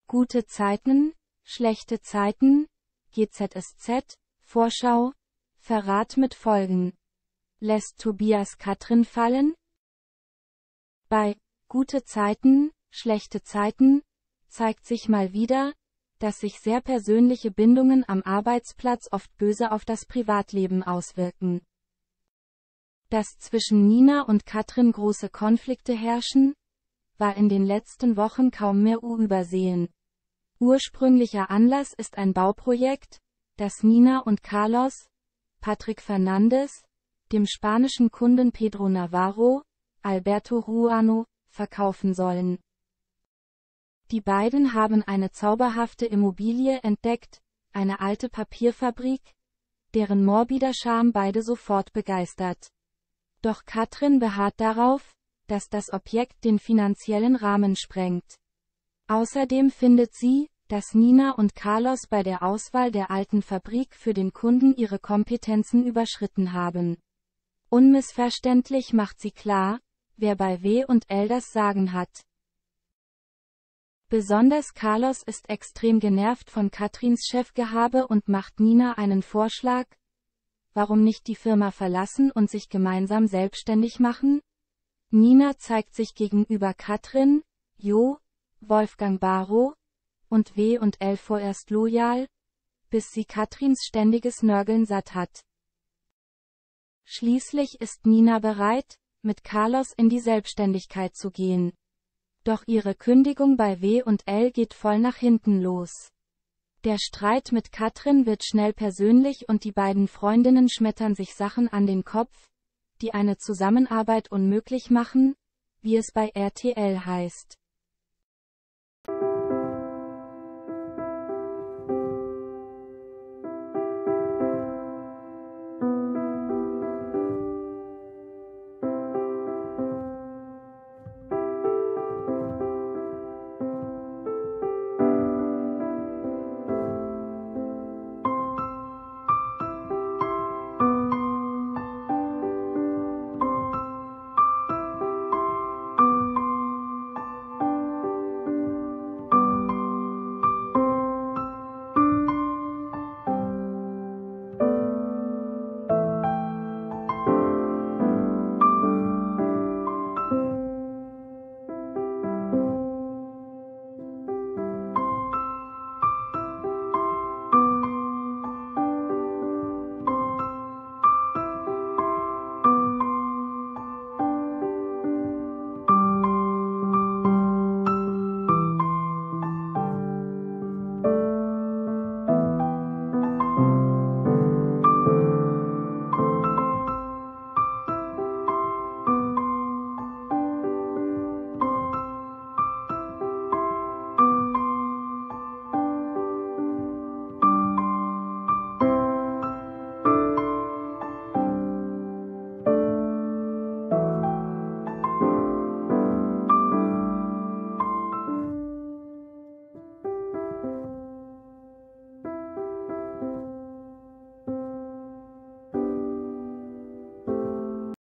Gute Zeiten, schlechte Zeiten, GZSZ, Vorschau, Verrat mit Folgen. Lässt Tobias Katrin fallen? Bei Gute Zeiten, schlechte Zeiten zeigt sich mal wieder, dass sich sehr persönliche Bindungen am Arbeitsplatz oft böse auf das Privatleben auswirken. Dass zwischen Nina und Katrin große Konflikte herrschen, war in den letzten Wochen kaum mehr übersehen. Ursprünglicher Anlass ist ein Bauprojekt, das Nina und Carlos, Patrick Fernandes, dem spanischen Kunden Pedro Navarro, Alberto Ruano, verkaufen sollen. Die beiden haben eine zauberhafte Immobilie entdeckt, eine alte Papierfabrik, deren morbider Charme beide sofort begeistert. Doch Katrin beharrt darauf, dass das Objekt den finanziellen Rahmen sprengt. Außerdem findet sie, dass Nina und Carlos bei der Auswahl der alten Fabrik für den Kunden ihre Kompetenzen überschritten haben. Unmissverständlich macht sie klar, wer bei W&L das Sagen hat. Besonders Carlos ist extrem genervt von Katrins Chefgehabe und macht Nina einen Vorschlag. Warum nicht die Firma verlassen und sich gemeinsam selbstständig machen? Nina zeigt sich gegenüber Katrin, Jo, Wolfgang Barrow und W&L vorerst loyal, bis sie Katrins ständiges Nörgeln satt hat. Schließlich ist Nina bereit, mit Carlos in die Selbstständigkeit zu gehen. Doch ihre Kündigung bei W&L geht voll nach hinten los. Der Streit mit Katrin wird schnell persönlich und die beiden Freundinnen schmettern sich Sachen an den Kopf, die eine Zusammenarbeit unmöglich machen, wie es bei RTL heißt.